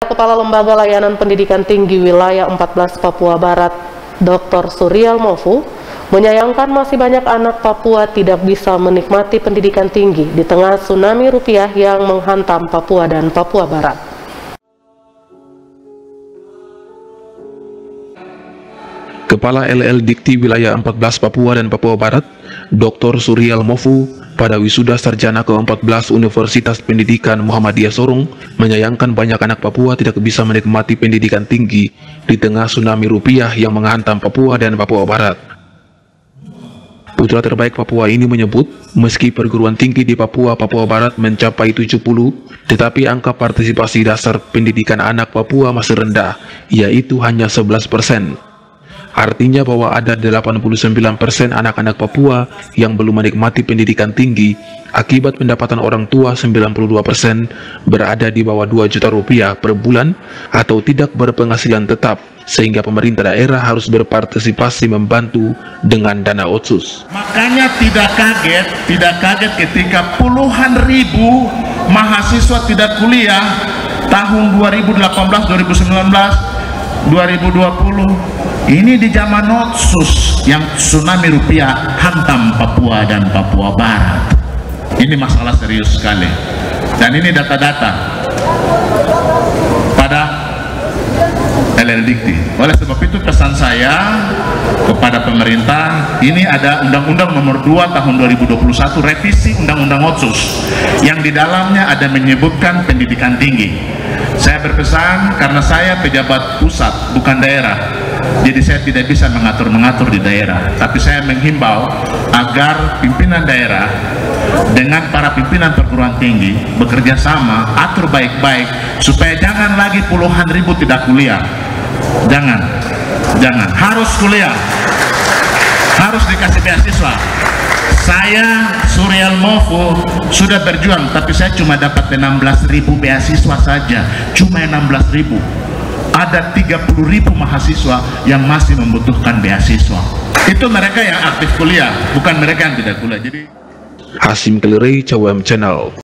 Kepala Lembaga Layanan Pendidikan Tinggi Wilayah 14 Papua Barat, Dr. Suryal Mofu, menyayangkan masih banyak anak Papua tidak bisa menikmati pendidikan tinggi di tengah tsunami rupiah yang menghantam Papua dan Papua Barat. Kepala LL Dikti Wilayah 14 Papua dan Papua Barat, Dr. Suryal Mofu, pada wisuda sarjana ke-14 Universitas Pendidikan Muhammadiyah Sorong, menyayangkan banyak anak Papua tidak bisa menikmati pendidikan tinggi di tengah tsunami rupiah yang menghantam Papua dan Papua Barat. Putra terbaik Papua ini menyebut, meski perguruan tinggi di Papua Barat mencapai 70, tetapi angka partisipasi dasar pendidikan anak Papua masih rendah, yaitu hanya 11%. Artinya bahwa ada 89% anak-anak Papua yang belum menikmati pendidikan tinggi akibat pendapatan orang tua 92% berada di bawah 2 juta rupiah per bulan atau tidak berpenghasilan tetap, sehingga pemerintah daerah harus berpartisipasi membantu dengan dana otsus. Makanya tidak kaget ketika puluhan ribu mahasiswa tidak kuliah tahun 2018, 2019, 2020 ini di zaman otsus yang tsunami rupiah hantam Papua dan Papua Barat. Ini masalah serius sekali, dan ini data-data pada LL Dikti. Oleh sebab itu pesan saya kepada pemerintah, ini ada Undang-Undang Nomor 2 Tahun 2021 revisi Undang-Undang Otsus yang di dalamnya ada menyebutkan pendidikan tinggi. Saya berpesan karena saya pejabat pusat bukan daerah, jadi saya tidak bisa mengatur-mengatur di daerah, tapi saya menghimbau agar pimpinan daerah dengan para pimpinan perguruan tinggi bekerja sama, atur baik-baik supaya jangan lagi puluhan ribu tidak kuliah. Jangan, harus kuliah, harus dikasih beasiswa. Saya Suryal Mofu sudah berjuang, tapi saya cuma dapat 16.000 beasiswa saja, cuma 16.000. Ada 30.000 mahasiswa yang masih membutuhkan beasiswa. Itu mereka yang aktif kuliah, bukan mereka yang tidak kuliah. Jadi Hasim Kelirei, Cawam Channel.